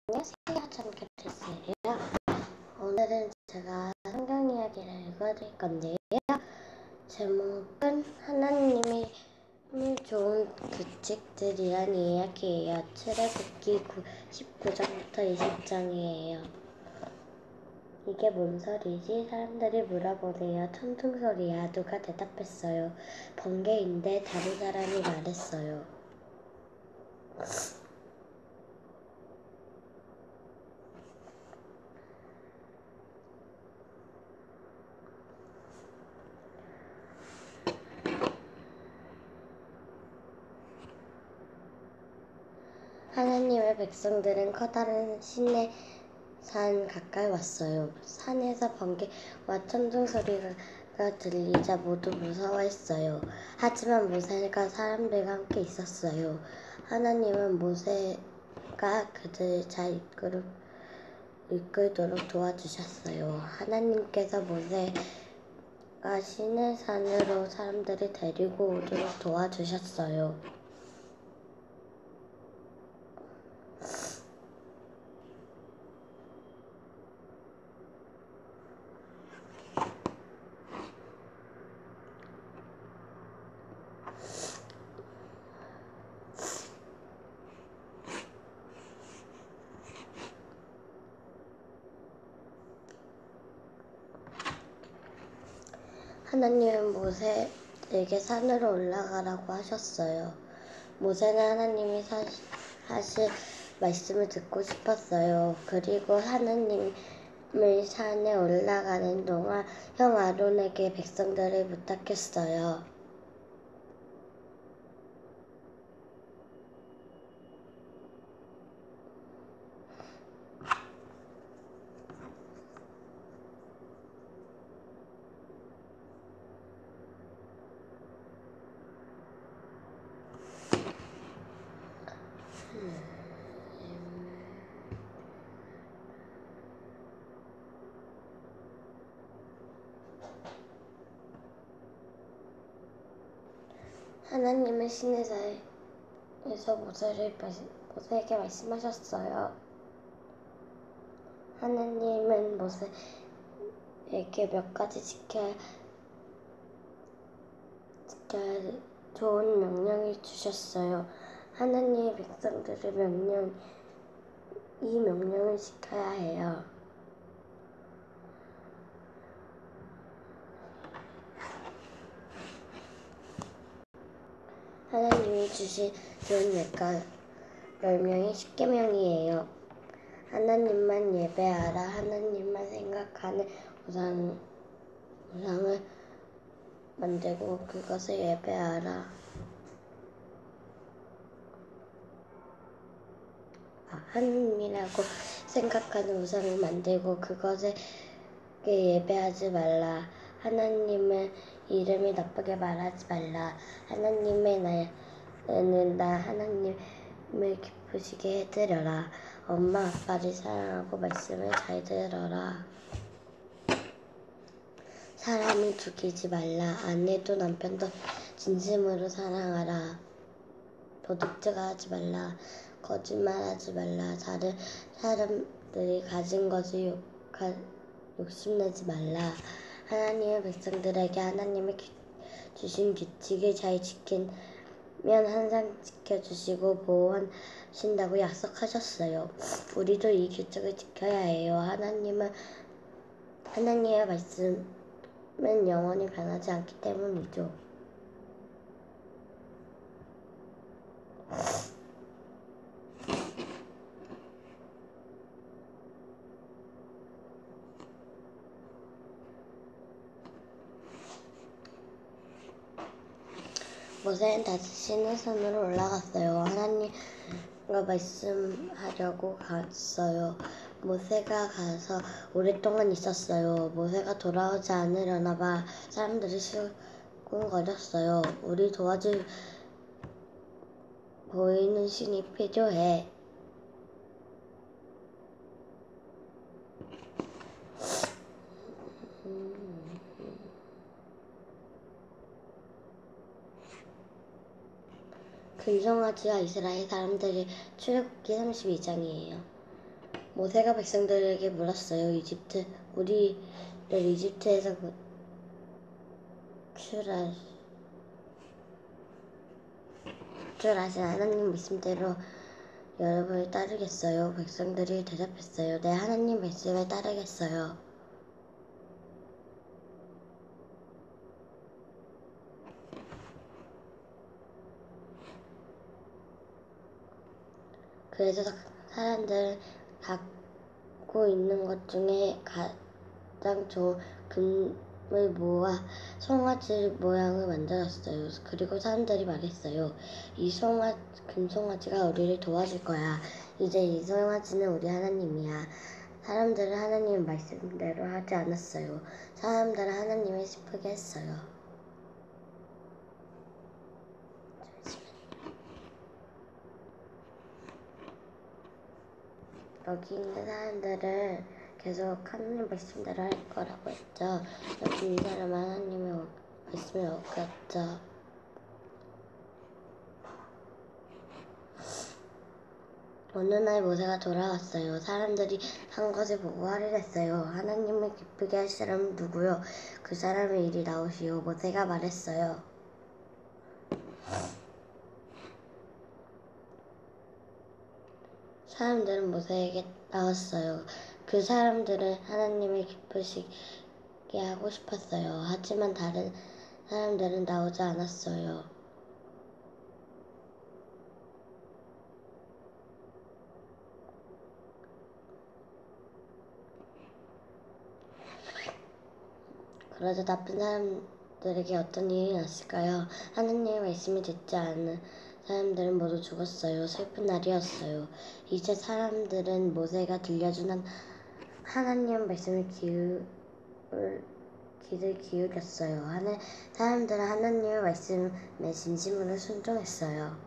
안녕하세요, 참깨트스예요. 오늘은 제가 성경 이야기를 읽어드릴 건데요. 제목은 하나님이 좋은 규칙들이란 이야기예요. 출애굽기 19장부터 20장이에요. 이게 뭔 소리지? 사람들이 물어보네요. 천둥소리야. 누가 대답했어요? 번개인데 다른 사람이 말했어요. 하나님의 백성들은 커다란 시내 산 가까이 왔어요. 산에서 번개와 천둥 소리가 들리자 모두 무서워했어요. 하지만 모세가 사람들과 함께 있었어요. 하나님은 모세가 그들을 잘 이끌도록 도와주셨어요. 하나님께서 모세가 시내산으로 사람들을 데리고 오도록 도와주셨어요. 하나님은 모세에게 산으로 올라가라고 하셨어요. 모세는 하나님이 하실 말씀을 듣고 싶었어요. 그리고 하나님을 산에 올라가는 동안 형 아론에게 백성들을 부탁했어요. 하나님은 시내산에서 모세에게 말씀하셨어요. 하나님은 모세에게 몇 가지 지켜야 좋은 명령을 주셨어요. 하나님의 백성들을 이 명령을 지켜야 해요. 하나님이 주신 좋은 예가 10명이 10계명이에요. 하나님만 예배하라. 하나님만 생각하는 우상을 만들고 그것을 예배하라. 하나님이라고 생각하는 우상을 만들고 그것을 예배하지 말라. 하나님의 이름을 나쁘게 말하지 말라. 하나님의 날에는 나 하나님을 기쁘시게 해드려라. 엄마 아빠를 사랑하고 말씀을 잘 들어라. 사람을 죽이지 말라. 아내도 남편도 진심으로 사랑하라. 도둑질하지 말라. 거짓말하지 말라. 다른 사람들이 가진 것을 욕심내지 말라. 하나님의 백성들에게 하나님이 주신 규칙을 잘 지키면 항상 지켜주시고 보호하신다고 약속하셨어요. 우리도 이 규칙을 지켜야 해요. 하나님의 말씀은 영원히 변하지 않기 때문이죠. 모세는 다시 시내산으로 올라갔어요. 하나님과 말씀하려고 갔어요. 모세가 가서 오랫동안 있었어요. 모세가 돌아오지 않으려나 봐 사람들이 수군거렸어요. 우리 도와줄 보이는 신이 필요해. 근성아지와 이스라엘 사람들이 출애굽기 32장이에요. 모세가 백성들에게 물었어요. 우리를 이집트에서 구출하신 하나님 말씀대로 여러분을 따르겠어요. 백성들이 대답했어요. 네, 하나님 말씀에 따르겠어요. 그래서 사람들은 갖고 있는 것 중에 가장 좋은 금을 모아 송아지 모양을 만들었어요. 그리고 사람들이 말했어요. 이 금송아지가 우리를 도와줄 거야. 이제 이 송아지는 우리 하나님이야. 사람들은 하나님 말씀대로 하지 않았어요. 사람들은 하나님을 슬프게 했어요. 여기 있는 사람들은 계속 하나님 말씀대로 할 거라고 했죠. 여기 있는 사람은 하나님의 말씀을 어겼죠. 어느 날 모세가 돌아왔어요. 사람들이 한 것을 보고 화를 냈어요. 하나님을 기쁘게 할 사람은 누구요? 그 사람의 일이 나오시오. 모세가 말했어요. 사람들은 모세에게 나왔어요. 그 사람들은 하나님을 기쁘시게 하고 싶었어요. 하지만 다른 사람들은 나오지 않았어요. 그러자 나쁜 사람들에게 어떤 일이 났을까요? 하나님의 말씀이 듣지 않은 사람들은 모두 죽었어요. 슬픈 날이었어요. 이제 사람들은 모세가 들려준 하나님 말씀을 귀를 기울였어요. 사람들은 하나님의 말씀에 진심으로 순종했어요.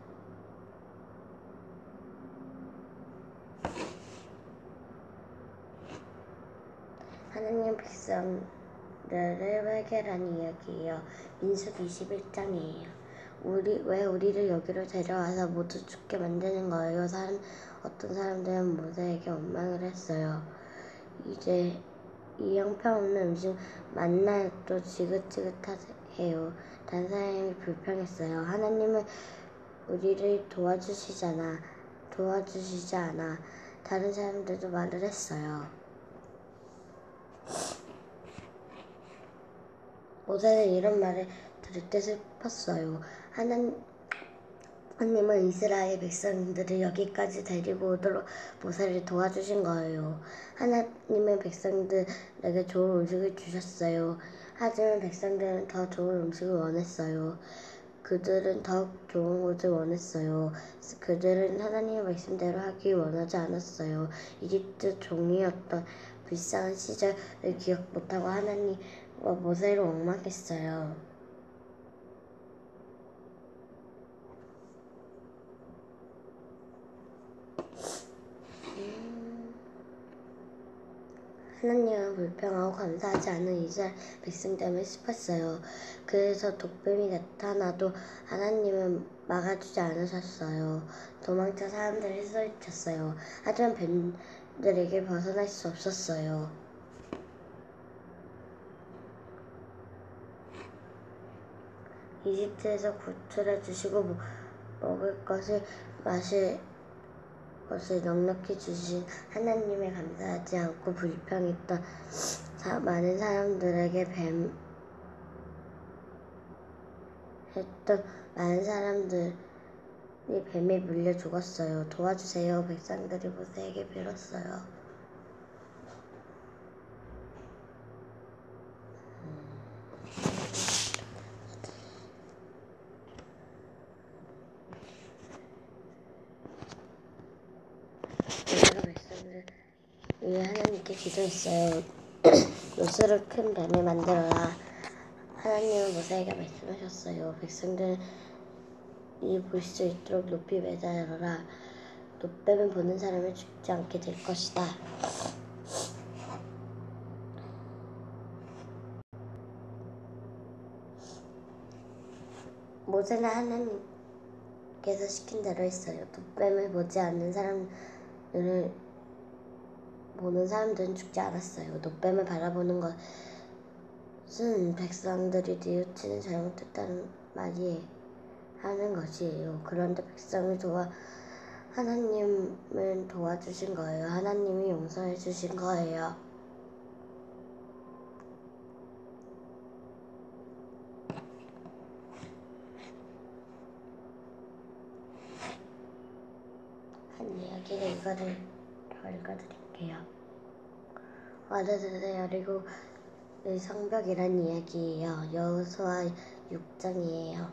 하나님 백성들을 회개라는 이야기예요. 민수기 21장이에요. 왜 우리를 여기로 데려와서 모두 죽게 만드는 거예요? 어떤 사람들은 모세에게 원망을 했어요. 이제 이 형편없는 음식 만나도 지긋지긋해요. 다른 사람이 불평했어요. 하나님은 우리를 도와주시지 않아. 다른 사람들도 말을 했어요. 모세는 이런 말을 들을 때 슬펐어요. 하나님은 이스라엘 백성들을 여기까지 데리고 오도록 모세를 도와주신 거예요. 하나님은 백성들에게 좋은 음식을 주셨어요. 하지만 백성들은 더 좋은 음식을 원했어요. 그들은 더욱 좋은 것을 원했어요. 그들은 하나님의 말씀대로 하기 원하지 않았어요. 이집트 종이었던 불쌍한 시절을 기억 못하고 하나님과 모세를 원망했어요. 하나님은 불평하고 감사하지 않은 이스라엘 백성 때문에 슬펐어요. 그래서 독뱀이 나타나도 하나님은 막아주지 않으셨어요. 도망쳐 사람들을 소리쳤어요. 하지만 뱀들에게 벗어날 수 없었어요. 이집트에서 구출해 주시고 먹을 것을 마실 것을 넉넉히 주신 하나님에 감사하지 않고 불평했던 많은 사람들에게 많은 사람들이 뱀에 물려 죽었어요. 도와주세요. 백성들이 모세에게 빌었어요. 모세가 백성들 위해 하나님께 기도했어요. 요술을 큰 뱀을 만들어라. 하나님은 모세에게 말씀하셨어요. 백성들이 볼 수 있도록 높이 매달아라. 뱀은 보는 사람을 죽지 않게 될 것이다. 모세는 하나님께서 시킨 대로 했어요. 뱀을 보지 않는 사람들을 보는 사람들은 죽지 않았어요. 노뱀을 바라보는 것은 백성들이 뉘우치는 잘못했다는 말이 하는 것이에요. 그런데 하나님은 도와주신 거예요. 하나님이 용서해 주신 거예요. 한 이야기를 읽어드릴게요. 어느새 여리고의 성벽이란 이야기예요. 여호수아 6장이에요.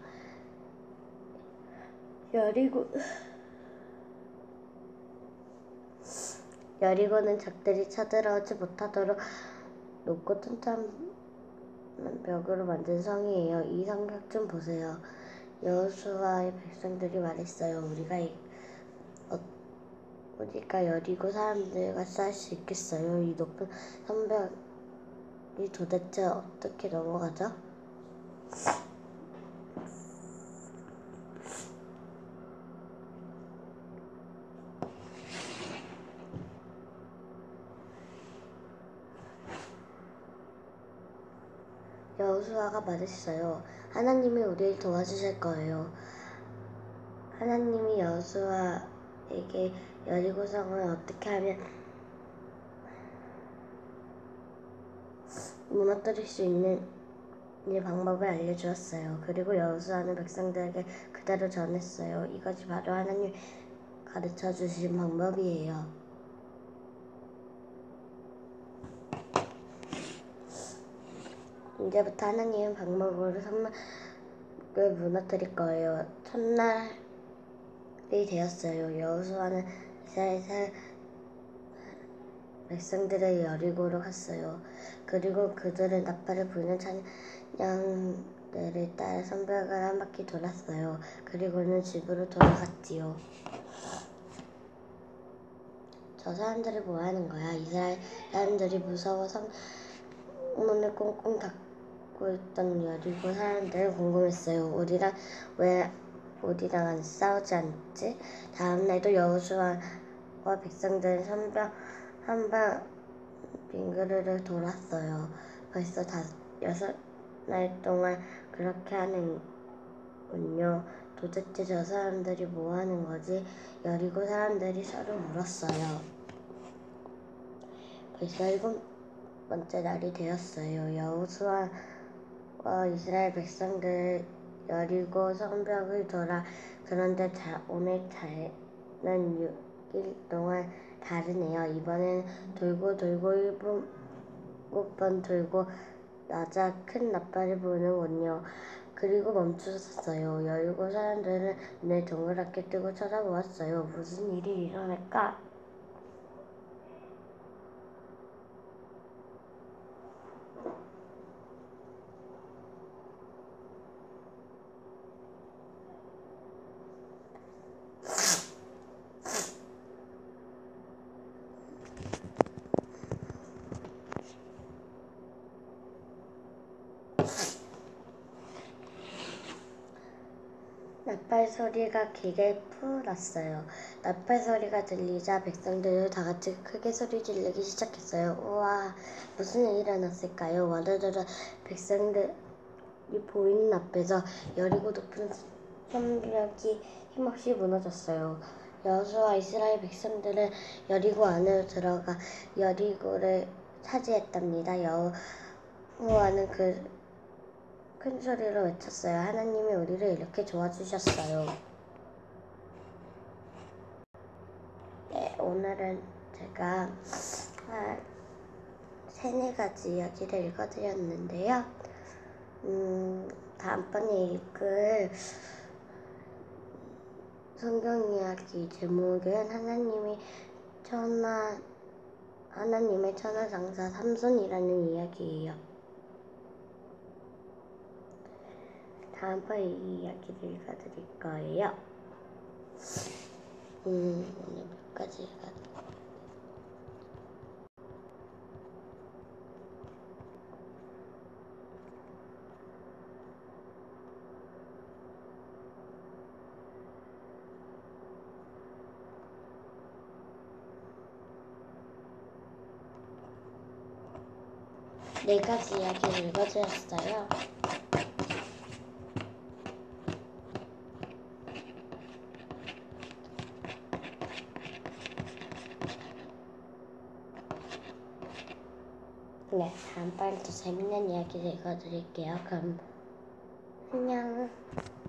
여리고는 적들이 쳐들어오지 못하도록 높고 튼튼한 벽으로 만든 성이에요. 이 성벽 좀 보세요. 여호수아의 백성들이 말했어요. 우리가 여리고 사람들과 싸울 수 있겠어요? 이 높은 성벽이 도대체 어떻게 넘어가죠? 여호수아가 말했어요. 하나님이 우리를 도와주실 거예요. 하나님이 여호수아에게 여리고 성을 어떻게 하면 무너뜨릴 수 있는 방법을 알려주었어요. 그리고 여호수아는 백성들에게 그대로 전했어요. 이것이 바로 하나님이 가르쳐 주신 방법이에요. 이제부터 하나님은 방법으로 성막을 무너뜨릴 거예요. 첫날이 되었어요. 여호수아는 이스라엘 백성들의 여리고로 갔어요. 그리고 그들은 나팔을 불는 찬양들을 따라 성벽을 한 바퀴 돌았어요. 그리고는 집으로 돌아갔지요. 저 사람들이 뭐 하는 거야? 이스라엘 사람들이 무서워 성문을 꽁꽁 닫고 있던 여리고 사람들은 궁금했어요. 왜 우리랑 안 싸우지 않지? 다음날도 여호수아와 백성들은 성벽 한방 빙그르르 돌았어요. 벌써 6날 동안 그렇게 하는군요. 도대체 저 사람들이 뭐 하는 거지? 여리고 사람들이 서로 물었어요. 벌써 7번째 날이 되었어요. 여호수아와 이스라엘 백성들 여리고 성벽을 돌아. 그런데 오늘 자는 6일 동안 다르네요. 이번엔 돌고 7번 돌고 낮아 큰 나팔을 부는군요. 그리고 멈추었어요. 여리고 사람들은 눈을 동그랗게 뜨고 쳐다보았어요. 무슨 일이 일어날까? 나팔 소리가 길게 푸 났어요. 나팔 소리가 들리자 백성들도 다 같이 크게 소리 지르기 시작했어요. 우와, 무슨 일이 일어났을까요? 와르르르 백성들이 보이는 앞에서 여리고 높은 성벽이 힘없이 무너졌어요. 여호수아와 이스라엘 백성들은 여리고 안으로 들어가 여리고를 차지했답니다. 여호와는 큰 소리로 외쳤어요. 하나님이 우리를 이렇게 도와주셨어요. 네, 오늘은 제가 3-4가지 이야기를 읽어드렸는데요. 다음번에 읽을 성경 이야기 제목은 하나님의 천하장사 삼손이라는 이야기예요. 다음번에 이 이야기를 읽어드릴 거예요. 오늘 몇 가지 읽어드릴게요. 네 가지 이야기를 읽어드렸어요. 네, 다음번에 또 재밌는 이야기를 읽어드릴게요. 그럼 안녕.